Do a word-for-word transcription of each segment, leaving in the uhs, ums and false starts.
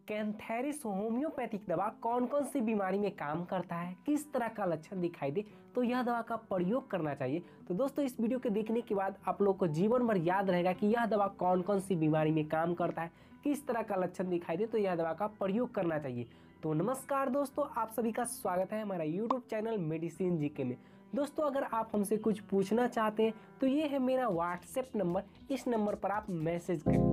Cantharis homeopathic दवा कौन कौन सी बीमारी में काम करता है, किस तरह का लक्षण दिखाई दे तो यह दवा का प्रयोग करना चाहिए। तो दोस्तों इस वीडियो के देखने के बाद आप लोग को जीवन भर याद रहेगा कि यह दवा कौन कौन सी बीमारी में काम करता है, किस तरह का लक्षण दिखाई दे तो यह दवा का प्रयोग करना चाहिए। तो नमस्कार दोस्तों, आप सभी का स्वागत है हमारा यूट्यूब चैनल मेडिसिन जीके में। दोस्तों अगर आप हमसे कुछ पूछना चाहते हैं तो ये है मेरा व्हाट्सएप नंबर, इस नंबर पर आप मैसेज करें।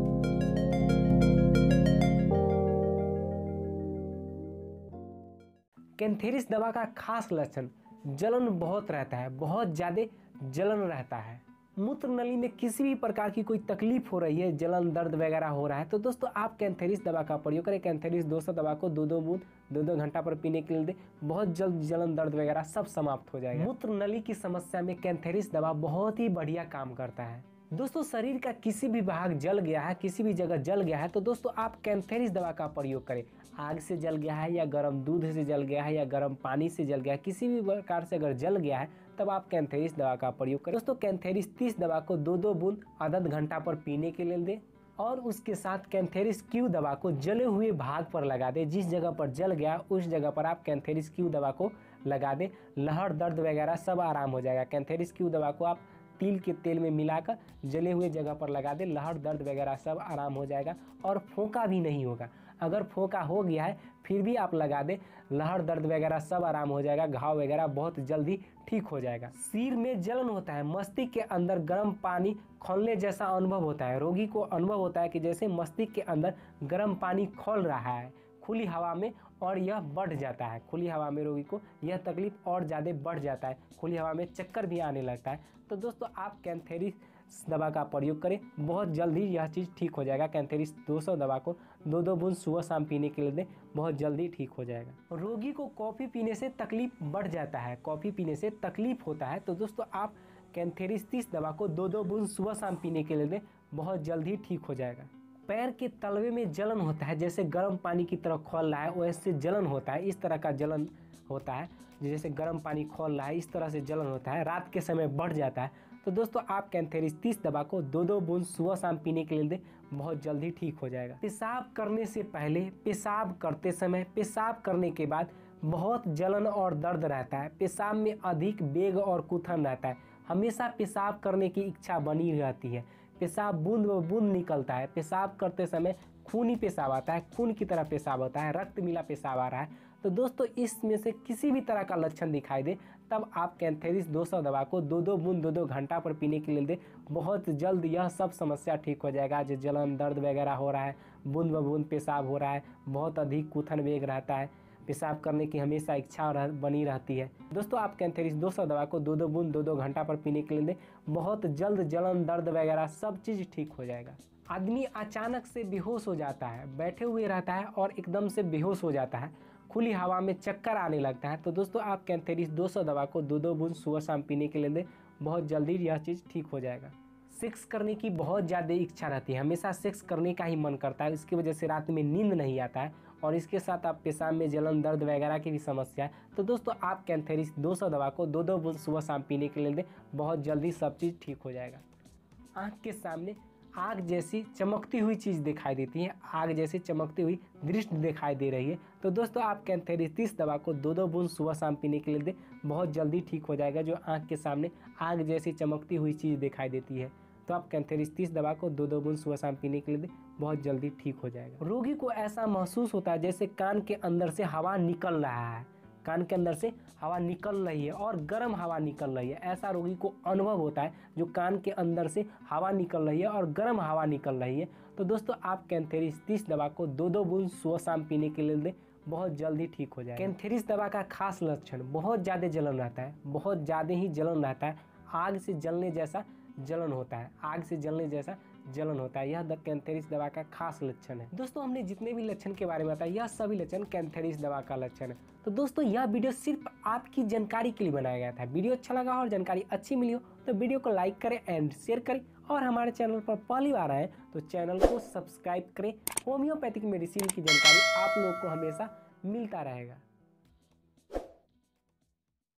कैंथेरिस दवा का खास लक्षण जलन बहुत रहता है, बहुत ज़्यादा जलन रहता है। मूत्र नली में किसी भी प्रकार की कोई तकलीफ हो रही है, जलन दर्द वगैरह हो रहा है तो दोस्तों आप कैंथेरिस दवा का प्रयोग करें। कैंथेरिस दो सौ दवा को दो दो बूंद दो दो घंटा पर पीने के लिए दें, बहुत जल्द जलन दर्द वगैरह सब समाप्त हो जाएगा। मूत्र नली की समस्या में कैंथेरिस दवा बहुत ही बढ़िया काम करता है। दोस्तों शरीर का किसी भी भाग जल गया है, किसी भी जगह जल गया है तो दोस्तों आप कैंथेरिस दवा का प्रयोग करें। आग से जल गया है या गर्म दूध से जल गया है या गर्म पानी से जल गया है, किसी भी प्रकार से अगर जल गया है तब आप कैंथेरिस दवा का प्रयोग करें। दोस्तों कैंथेरिस तीस दवा को दो दो बूंद आधा घंटा पर पीने के लिए दें और उसके साथ कैंथेरिस क्यू दवा को जले हुए भाग पर लगा दें। जिस जगह पर जल गया उस जगह पर आप कैंथेरिस क्यू दवा को लगा दें, लहर दर्द वगैरह सब आराम हो जाएगा। कैंथेरिस क्यू दवा को आप तिल के तेल में मिलाकर जले हुए जगह पर लगा दे, लहर दर्द वगैरह सब आराम हो जाएगा और फोका भी नहीं होगा। अगर फोका हो गया है फिर भी आप लगा दे, लहर दर्द वगैरह सब आराम हो जाएगा, घाव वगैरह बहुत जल्दी ठीक हो जाएगा। सिर में जलन होता है, मस्तिष्क के अंदर गर्म पानी खौलने जैसा अनुभव होता है। रोगी को अनुभव होता है कि जैसे मस्तिष्क के अंदर गर्म पानी खौल रहा है खुली हवा में और यह बढ़ जाता है। खुली हवा में रोगी को यह तकलीफ और ज़्यादा बढ़ जाता है, खुली हवा में चक्कर भी आने लगता है। तो दोस्तों आप कैंथेरिस दवा का प्रयोग करें, बहुत जल्दी यह चीज़ ठीक हो जाएगा। कैंथेरिस दो सौ दवा को दो दो बूंद सुबह शाम पीने के लिए दें, बहुत जल्दी ठीक हो जाएगा। रोगी को कॉफ़ी पीने से तकलीफ बढ़ जाता है, कॉफ़ी पीने से तकलीफ होता है तो दोस्तों आप कैंथेरिस तीस दवा को दो दो बूंद सुबह शाम पीने के लिए दें, बहुत जल्दी ठीक हो जाएगा। पैर के तलवे में जलन होता है, जैसे गर्म पानी की तरह खौल रहा है वैसे जलन होता है, इस तरह का जलन होता है, जैसे गर्म पानी खौल रहा है इस तरह से जलन होता है, रात के समय बढ़ जाता है तो दोस्तों आप कैंथेरिस तीस दवा को दो दो बूंद सुबह शाम पीने के लिए दें, बहुत जल्दी ठीक हो जाएगा। पेशाब करने से पहले, पेशाब करते समय, पेशाब करने के बाद बहुत जलन और दर्द रहता है, पेशाब में अधिक वेग और कुथन रहता है, हमेशा पेशाब करने की इच्छा बनी रहती है, पेशाब बूंद व बूंद निकलता है, पेशाब करते समय खूनी पेशाब आता है, खून की तरह पेशाब होता है, रक्त मिला पेशाब आ रहा है तो दोस्तों इसमें से किसी भी तरह का लक्षण दिखाई दे तब आप कैंथेरिस दो सौ दवा को दो दो बूंद दो दो घंटा पर पीने के लिए दें, बहुत जल्द यह सब समस्या ठीक हो जाएगा। जो जलन दर्द वगैरह हो रहा है, बूंद व बूंद पेशाब हो रहा है, बहुत अधिक कुथन वेग रहता है, पेशाब करने की हमेशा इच्छा रह, बनी रहती है दोस्तों आप कैंथेरिस दो सौ दवा को दो दो बूंद दो दो घंटा पर पीने के लिए दें, बहुत जल्द जलन दर्द वगैरह सब चीज़ ठीक हो जाएगा। आदमी अचानक से बेहोश हो जाता है, बैठे हुए रहता है और एकदम से बेहोश हो जाता है, खुली हवा में चक्कर आने लगता है तो दोस्तों आप कैंथेरिस दो सौ दवा को दो दो बूंद सुबह शाम पीने के लिए दें, बहुत जल्दी यह चीज़ ठीक हो जाएगा। सेक्स करने की बहुत ज़्यादा इच्छा रहती है, हमेशा सेक्स करने का ही मन करता है, इसकी वजह से रात में नींद नहीं आता है और इसके साथ आप पेशाब में जलन दर्द वगैरह की भी समस्या है तो दोस्तों आप कैंथेरिस दो सौ दवा को दो दो बूंद सुबह शाम पीने के लिए दें, बहुत जल्दी सब चीज़ ठीक हो जाएगा। आँख के सामने आग जैसी चमकती हुई चीज़ दिखाई देती है, आग जैसी चमकती हुई दृष्टि दिखाई दे रही है तो दोस्तों आप कैंथेरिस तीस दवा को दो दो बूंद सुबह शाम पीने के लिए दें, बहुत जल्दी ठीक हो जाएगा। जो आँख के सामने आग जैसी चमकती हुई चीज़ दिखाई देती है तो आप कैंथेरिस तीस दवा को दो दो बूंद सुबह शाम पीने के लिए दें, बहुत जल्दी ठीक हो जाएगा। रोगी को ऐसा महसूस होता है जैसे कान के अंदर से हवा निकल रहा है, कान के अंदर से हवा निकल रही है और गर्म हवा निकल रही है, ऐसा रोगी को अनुभव होता है जो कान के अंदर से हवा निकल रही है और गर्म हवा निकल रही है तो दोस्तों आप कैंथेरिस तीस दवा को दो दो बूंद सुबह शाम पीने के लिए दें, बहुत जल्दी ठीक हो जाएगा। कैंथेरिस दवा का खास लक्षण बहुत ज़्यादा जलन रहता है, बहुत ज़्यादा ही जलन रहता है, आग से जलने जैसा जलन होता है, आग से जलने जैसा जलन होता है, यह कैंथेरिस दवा का खास लक्षण है। दोस्तों हमने जितने भी लक्षण के बारे में बताया यह सभी लक्षण कैंथेरिस दवा का लक्षण है। तो दोस्तों यह वीडियो सिर्फ आपकी जानकारी के लिए बनाया गया था। वीडियो अच्छा लगा और जानकारी अच्छी मिली हो तो वीडियो को लाइक करें एंड शेयर करें और हमारे चैनल पर पहली बार आए तो चैनल को सब्सक्राइब करें। होम्योपैथिक मेडिसिन की जानकारी आप लोग को हमेशा मिलता रहेगा।